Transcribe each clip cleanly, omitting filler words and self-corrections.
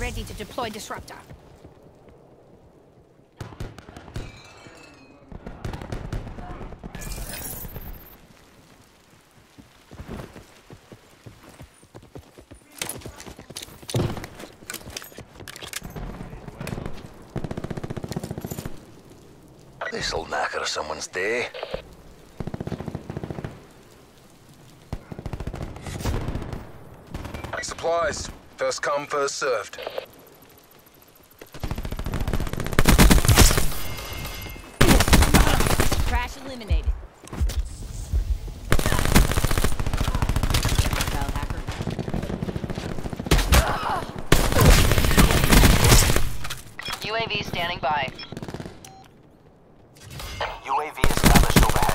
ready to deploy disruptor. This'll knacker someone's day. Supplies. First come, first served. Crash eliminated. File hacker. UAV standing by. UAV established overhead.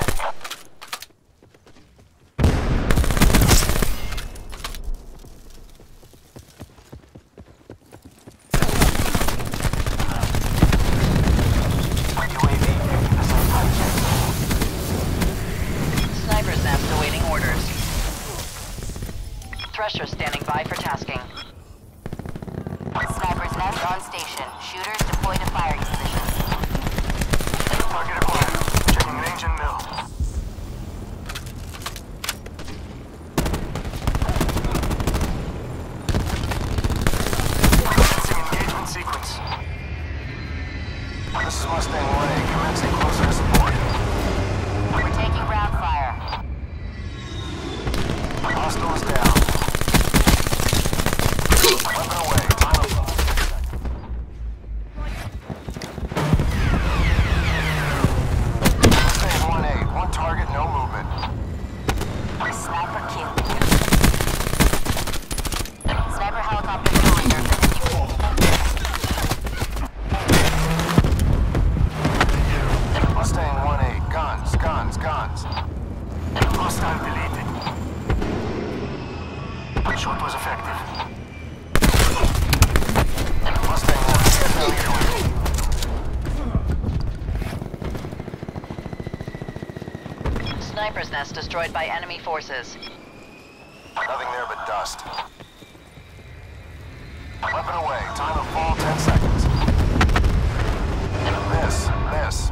Sniper's nest awaiting orders. Thresher standing by for tasking. Sniper's nest on station. Shooters deploy to firing positions. Target acquired. Checking range and mill. Commencing engagement sequence. This is Mustang 1A. Commencing closer support. We're taking ground fire. Hostiles down. Weapon away. Time of Mustang 1A. One target, no movement. Sniper kill. Sniper helicopter killing your 54. Mustang 1A. Guns, guns, guns. Hostile deleted. Shot was effective. Mustang 1. Sniper's nest destroyed by enemy forces. Nothing there but dust. Weapon away. Time of fall 10 seconds. Miss, miss.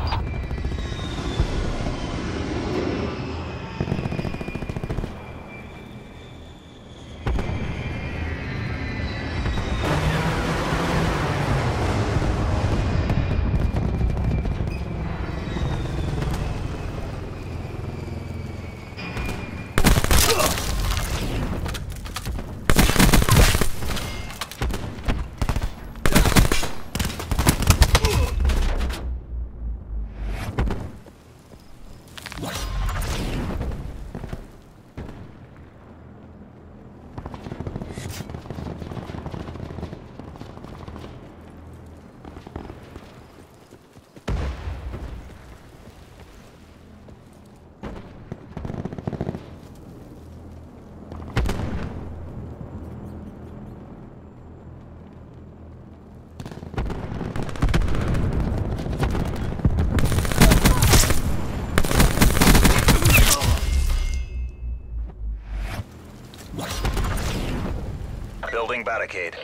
Building barricade.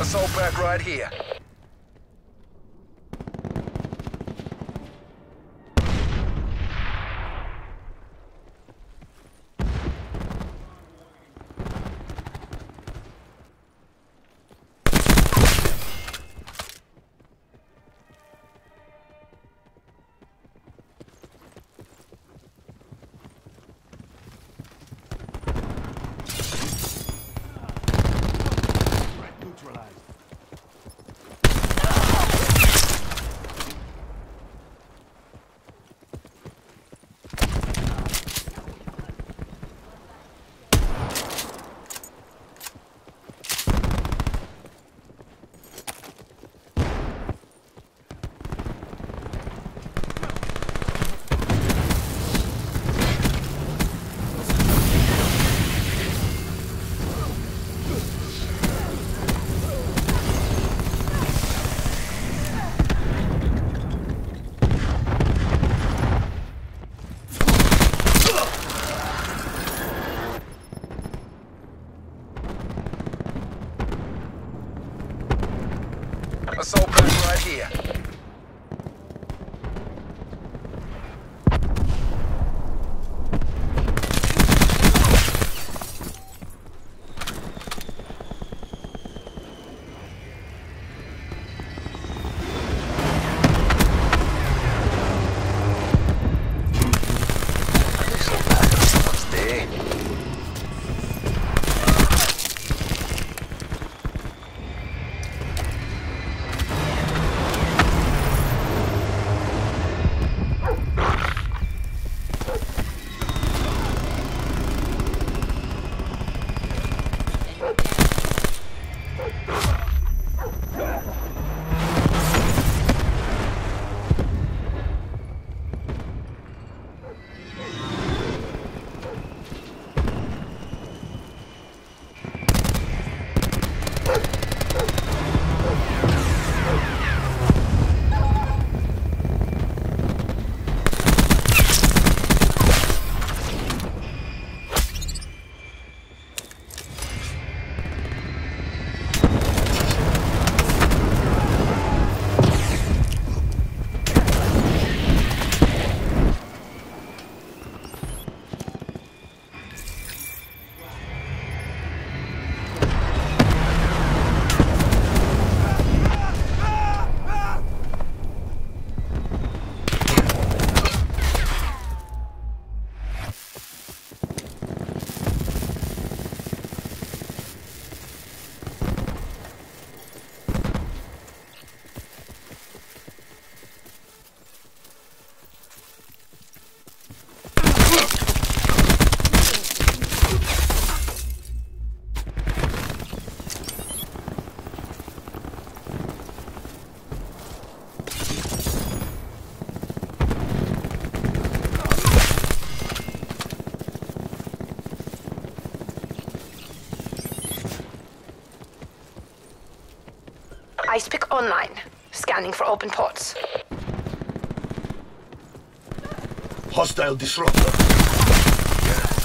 Assault pack right here. Assault pack right here. Icepick online. Scanning for open ports. Hostile disruptor.